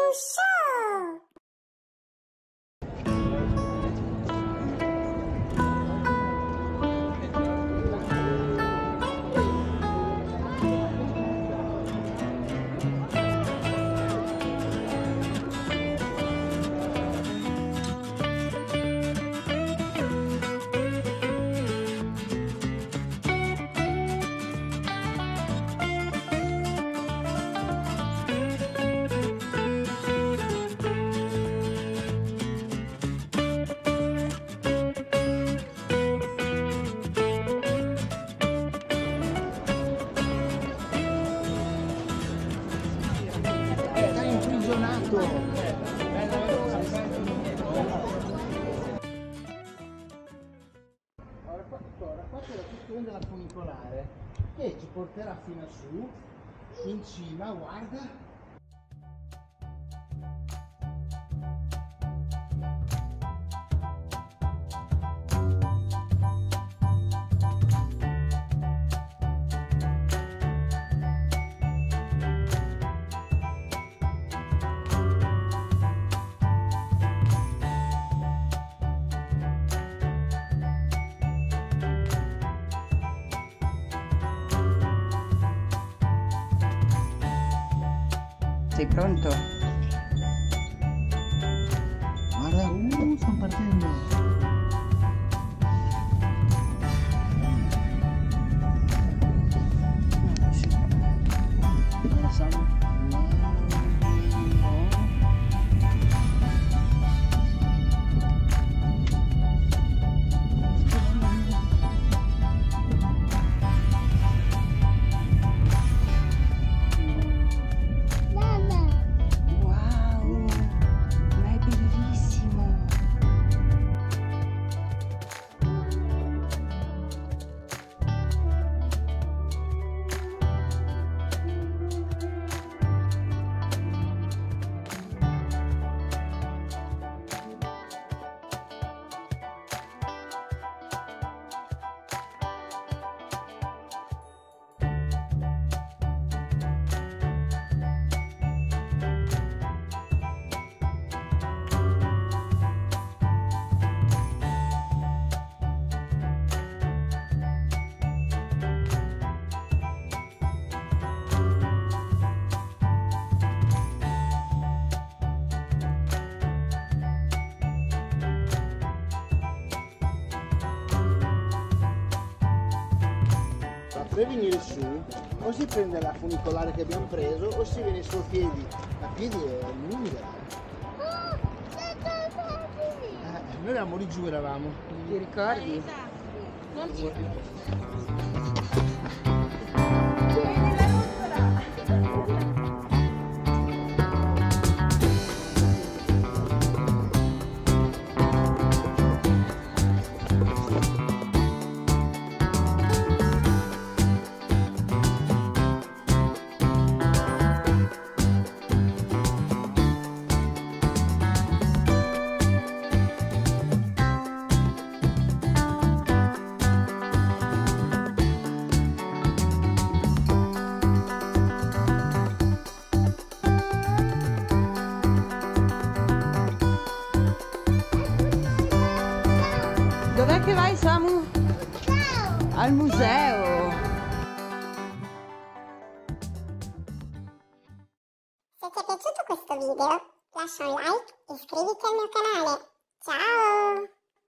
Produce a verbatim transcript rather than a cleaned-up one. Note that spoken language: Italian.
Show! Allora qua, allora, qua c'è la questione della funicolare che ci porterà fino a su, in cima, guarda. Sei pronto? Guarda, uh, stanno partendo. Sì. Allora, siamo... Per venire su o si prende la funicolare che abbiamo preso o si viene su a piedi. A piedi è lunga. Eh, noi eravamo lì giù, eravamo. Ti ricordi? Non ci... Dov'è che vai, Samu? Al museo. Se ti è piaciuto questo video, lascia un like e iscriviti al mio canale. Ciao!